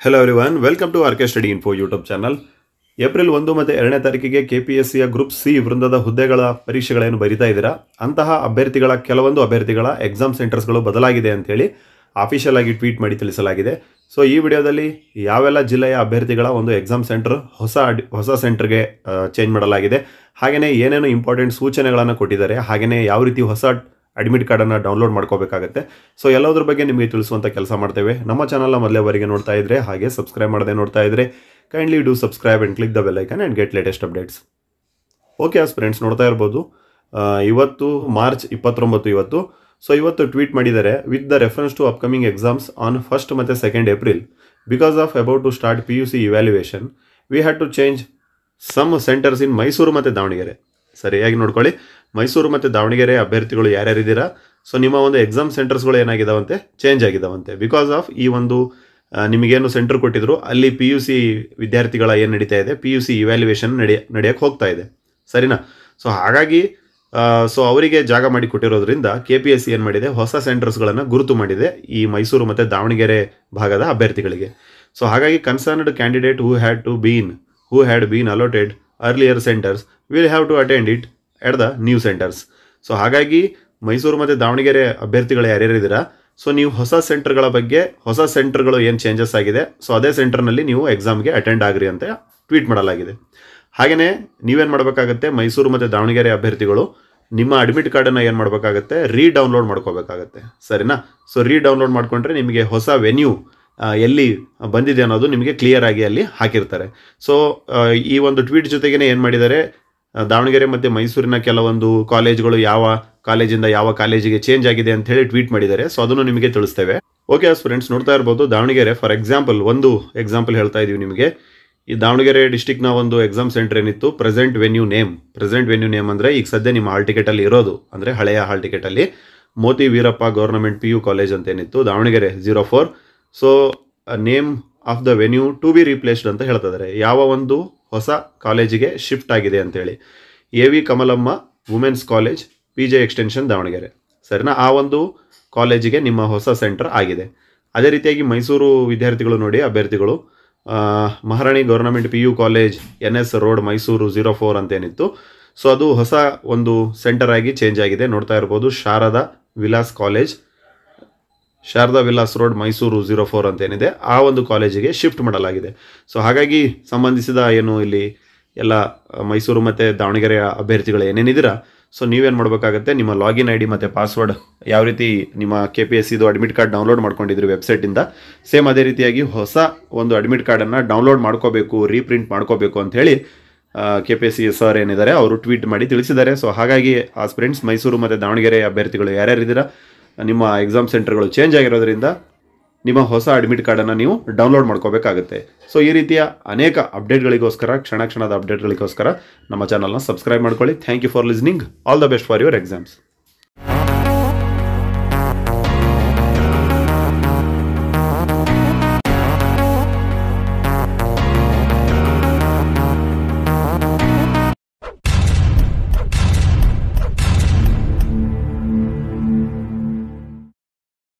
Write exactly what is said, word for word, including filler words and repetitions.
Hello everyone, welcome to R K Study Info YouTube channel. April ಒಂದು ಮತ್ತು ಎರಡನೇ ತಾರೀಕಿಗೆ ಕೆಪಿಎಸ್ಸಿಯ ಗ್ರೂಪ್ ಸಿ ವೃಂದದ ಹುದ್ದೆಗಳ ಪರೀಕ್ಷೆಗಳನ್ನು ಬರಿತಾ ಇದ್ದೀರಾ. ಅಂತಹ ಅಭ್ಯರ್ಥಿಗಳ ಕೆಲವೊಂದು ಅಭ್ಯರ್ಥಿಗಳ ಎಕ್ಸಾಮ್ ಸೆಂಟರ್ಸ್ಗಳು ಬದಲಾಗಿದೆ ಅಂತ ಹೇಳಿ ಆಫಿಷಿಯಲ್ ಆಗಿ ಟ್ವೀಟ್ ಮಾಡಿ ತಿಳಿಸಲಾಗಿದೆ. ಸೊ ಈ ವಿಡಿಯೋದಲ್ಲಿ ಯಾವೆಲ್ಲ ಜಿಲ್ಲೆಯ ಅಭ್ಯರ್ಥಿಗಳ ಒಂದು ಎಕ್ಸಾಮ್ ಸೆಂಟರ್ ಹೊಸ ಹೊಸ ಸೆಂಟರ್ಗೆ ಚೇಂಜ್ ಮಾಡಲಾಗಿದೆ, ಹಾಗೆಯೇ ಏನೇನು ಇಂಪಾರ್ಟೆಂಟ್ ಸೂಚನೆಗಳನ್ನು ಕೊಟ್ಟಿದ್ದಾರೆ, ಹಾಗೆಯೇ ಯಾವ ರೀತಿ ಹೊಸ ಅಡ್ಮಿಟ್ ಕಾರ್ಡನ್ನು ಡೌನ್ಲೋಡ್ ಮಾಡ್ಕೋಬೇಕಾಗುತ್ತೆ. ಸೊ ಎಲ್ಲದರ ಬಗ್ಗೆ ನಿಮಗೆ ತಿಳಿಸುವಂಥ ಕೆಲಸ ಮಾಡ್ತೇವೆ. ನಮ್ಮ ಚಾನಲ್ನ ಮೊದಲೇವರೆಗೆ ನೋಡ್ತಾ ಇದ್ದರೆ ಹಾಗೆ ಸಬ್ಸ್ಕ್ರೈಬ್ ಮಾಡದೆ ನೋಡ್ತಾ ಇದ್ದರೆ kindly do subscribe and click the bell icon and get latest updates. Okay ಆಸ್ ಫ್ರೆಂಡ್ಸ್, ನೋಡ್ತಾ ಇರ್ಬೋದು ಇವತ್ತು ಮಾರ್ಚ್ ಇಪ್ಪತ್ತೊಂಬತ್ತು ಇವತ್ತು. ಸೊ ಇವತ್ತು ಟ್ವೀಟ್ ಮಾಡಿದ್ದಾರೆ, with the reference to upcoming exams on first ಮತ್ತು second April because of about to start P U C evaluation we had to change some centres in Mysuru ಮತ್ತು ದಾವಣಗೆರೆ. ಸರಿಯಾಗಿ ನೋಡ್ಕೊಳ್ಳಿ, ಮೈಸೂರು ಮತ್ತು ದಾವಣಗೆರೆ ಅಭ್ಯರ್ಥಿಗಳು ಯಾರ್ಯಾರಿದ್ದೀರಾ, ಸೊ ನಿಮ್ಮ ಒಂದು ಎಕ್ಸಾಮ್ ಸೆಂಟರ್ಸ್ಗಳು ಏನಾಗಿದ್ದಾವಂತೆ, ಚೇಂಜ್ ಆಗಿದ್ದಾವಂತೆ. ಬಿಕಾಸ್ ಆಫ್ ಈ ಒಂದು ನಿಮಗೇನು ಸೆಂಟರ್ ಕೊಟ್ಟಿದ್ರು ಅಲ್ಲಿ ಪಿ ಯು ಸಿ ವಿದ್ಯಾರ್ಥಿಗಳ ಏನು ನಡೀತಾ ಇದೆ, ಪಿ ಯು ಸಿ ಇವ್ಯಾಲ್ಯುಯೇಷನ್ ನಡೆಯ ನಡೆಯೋಕ್ಕೆ ಹೋಗ್ತಾ ಇದೆ, ಸರಿನಾ. ಸೊ ಹಾಗಾಗಿ ಸೊ ಅವರಿಗೆ ಜಾಗ ಮಾಡಿ ಕೊಟ್ಟಿರೋದ್ರಿಂದ ಕೆ ಪಿ ಎಸ್ ಸಿ ಏನು ಮಾಡಿದೆ, ಹೊಸ ಸೆಂಟರ್ಸ್ಗಳನ್ನು ಗುರುತು ಮಾಡಿದೆ ಈ ಮೈಸೂರು ಮತ್ತು ದಾವಣಗೆರೆ ಭಾಗದ ಅಭ್ಯರ್ಥಿಗಳಿಗೆ. ಸೊ ಹಾಗಾಗಿ concerned candidate who had to been who had been allotted earlier centres will have to attend it at the new centres. So ಹಾಗಾಗಿ ಮೈಸೂರು ಮತ್ತು ದಾವಣಗೆರೆ ಅಭ್ಯರ್ಥಿಗಳು ಯಾರ್ಯಾರಿದ್ದೀರಾ, ಸೊ ನೀವು ಹೊಸ ಸೆಂಟರ್ಗಳ ಬಗ್ಗೆ, ಹೊಸ ಸೆಂಟರ್ಗಳು ಏನು ಚೇಂಜಸ್ ಆಗಿದೆ, ಸೊ ಅದೇ ಸೆಂಟರ್ನಲ್ಲಿ ನೀವು ಎಕ್ಸಾಮ್ಗೆ ಅಟೆಂಡ್ ಆಗ್ರಿ ಅಂತ ಟ್ವೀಟ್ ಮಾಡಲಾಗಿದೆ. ಹಾಗೆಯೇ ನೀವೇನು ಮಾಡಬೇಕಾಗತ್ತೆ, ಮೈಸೂರು ಮತ್ತು ದಾವಣಗೆರೆ ಅಭ್ಯರ್ಥಿಗಳು ನಿಮ್ಮ ಅಡ್ಮಿಟ್ ಕಾರ್ಡನ್ನು ಏನು ಮಾಡಬೇಕಾಗತ್ತೆ, ರೀ ಡೌನ್ಲೋಡ್ ಮಾಡ್ಕೋಬೇಕಾಗತ್ತೆ, ಸರಿನಾ. ಸೊ ರೀ ಡೌನ್ಲೋಡ್ ಮಾಡಿಕೊಂಡ್ರೆ ನಿಮಗೆ ಹೊಸ ವೆನ್ಯೂ ಎಲ್ಲಿ ಬಂದಿದೆ ಅನ್ನೋದು ನಿಮಗೆ ಕ್ಲಿಯರ್ ಆಗಿ ಅಲ್ಲಿ ಹಾಕಿರ್ತಾರೆ. ಸೊ ಈ ಒಂದು ಟ್ವೀಟ್ ಜೊತೆಗೇ ಏನು ಮಾಡಿದ್ದಾರೆ, ದಾವಣಗೆರೆ ಮತ್ತು ಮೈಸೂರಿನ ಕೆಲವೊಂದು ಕಾಲೇಜ್ಗಳು ಯಾವ ಕಾಲೇಜಿಂದ ಯಾವ ಕಾಲೇಜಿಗೆ ಚೇಂಜ್ ಆಗಿದೆ ಅಂತ ಹೇಳಿ ಟ್ವೀಟ್ ಮಾಡಿದ್ದಾರೆ. ಸೊ ಅದನ್ನು ನಿಮಗೆ ತಿಳಿಸ್ತೇವೆ. ಓಕೆ ಫ್ರೆಂಡ್ಸ್, ನೋಡ್ತಾ ಇರ್ಬೋದು ದಾವಣಗೆರೆ ಫಾರ್ ಎಕ್ಸಾಂಪಲ್, ಒಂದು ಎಕ್ಸಾಂಪಲ್ ಹೇಳ್ತಾ ಇದೀವಿ ನಿಮಗೆ. ಈ ದಾವಣಗೆರೆ ಡಿಸ್ಟಿಕ್ನ ಒಂದು ಎಕ್ಸಾಮ್ ಸೆಂಟರ್ ಏನಿತ್ತು, present venue name present venue name ಅಂದರೆ ಈಗ ಸದ್ಯ ನಿಮ್ಮ ಹಾಲ್ ಟಿಕೆಟಲ್ಲಿ ಇರೋದು, ಅಂದರೆ ಹಳೆಯ ಹಾಲ್ ಟಿಕೆಟಲ್ಲಿ Moti Veerappa government P U college ಅಂತ ಏನಿತ್ತು Davanagere zero four. So name of the venue to be replaced ಅಂತ ಹೇಳ್ತಿದ್ದಾರೆ. ಯಾವ ಒಂದು ಹೊಸ ಕಾಲೇಜಿಗೆ ಶಿಫ್ಟ್ ಆಗಿದೆ ಅಂತೇಳಿ, A V Kamalamma women's college P J extension Davanagere, ಸರಿನಾ. ಆ ಒಂದು ಕಾಲೇಜಿಗೆ ನಿಮ್ಮ ಹೊಸ ಸೆಂಟರ್ ಆಗಿದೆ. ಅದೇ ರೀತಿಯಾಗಿ ಮೈಸೂರು ವಿದ್ಯಾರ್ಥಿಗಳು ನೋಡಿ, ಅಭ್ಯರ್ಥಿಗಳು Maharani government P U college N S road Mysuru zero four ಅಂತೇನಿತ್ತು, ಸೊ ಅದು ಹೊಸ ಒಂದು ಸೆಂಟರ್ ಆಗಿ ಚೇಂಜ್ ಆಗಿದೆ. ನೋಡ್ತಾ ಇರ್ಬೋದು, Sharada Vilas college, Sharada Vilas road Mysuru zero four ಅಂತೇನಿದೆ ಆ ಒಂದು ಕಾಲೇಜಿಗೆ ಶಿಫ್ಟ್ ಮಾಡಲಾಗಿದೆ. ಸೊ ಹಾಗಾಗಿ ಸಂಬಂಧಿಸಿದ ಏನು ಇಲ್ಲಿ ಎಲ್ಲ ಮೈಸೂರು ಮತ್ತು ದಾವಣಗೆರೆಯ ಅಭ್ಯರ್ಥಿಗಳು ಏನೇನಿದ್ದೀರಾ, ಸೊ ನೀವೇನು ಮಾಡಬೇಕಾಗತ್ತೆ, ನಿಮ್ಮ ಲಾಗಿನ್ ಐ ಡಿ ಮತ್ತು ಪಾಸ್ವರ್ಡ್ ಯಾವ ರೀತಿ ನಿಮ್ಮ ಕೆ ಪಿ ಎಸ್ ಸಿದು ಅಡ್ಮಿಟ್ ಕಾರ್ಡ್ ಡೌನ್ಲೋಡ್ ಮಾಡ್ಕೊಂಡಿದ್ರಿ ವೆಬ್ಸೈಟಿಂದ, ಸೇಮ್ ಅದೇ ರೀತಿಯಾಗಿ ಹೊಸ ಒಂದು ಅಡ್ಮಿಟ್ ಕಾರ್ಡನ್ನು ಡೌನ್ಲೋಡ್ ಮಾಡ್ಕೋಬೇಕು, ರೀಪ್ರಿಂಟ್ ಮಾಡ್ಕೋಬೇಕು ಅಂಥೇಳಿ K P S C sir ಏನಿದ್ದಾರೆ ಅವರು ಟ್ವೀಟ್ ಮಾಡಿ ತಿಳಿಸಿದ್ದಾರೆ. ಸೊ ಹಾಗಾಗಿ ಆ ಫ್ರೆಂಡ್ಸ್, ಮೈಸೂರು ಮತ್ತು ದಾವಣಗೆರೆ ಅಭ್ಯರ್ಥಿಗಳು ಯಾರ್ಯಾರಿದ್ದೀರಾ, ನಿಮ್ಮ ಎಕ್ಸಾಮ್ ಸೆಂಟರ್ಗಳು ಚೇಂಜ್ ಆಗಿರೋದ್ರಿಂದ ನಿಮ್ಮ ಹೊಸ ಅಡ್ಮಿಟ್ ಕಾರ್ಡನ್ನು ನೀವು ಡೌನ್ಲೋಡ್ ಮಾಡ್ಕೋಬೇಕಾಗುತ್ತೆ. ಸೊ ಈ ರೀತಿಯ ಅನೇಕ ಅಪ್ಡೇಟ್ಗಳಿಗೋಸ್ಕರ, ಕ್ಷಣ ಕ್ಷಣದ ಅಪ್ಡೇಟ್ಗಳಿಗೋಸ್ಕರ ನಮ್ಮ ಚಾನಲ್ನ ಸಬ್ಸ್ಕ್ರೈಬ್ ಮಾಡ್ಕೊಳ್ಳಿ. Thank you for listening. All the best for your exams.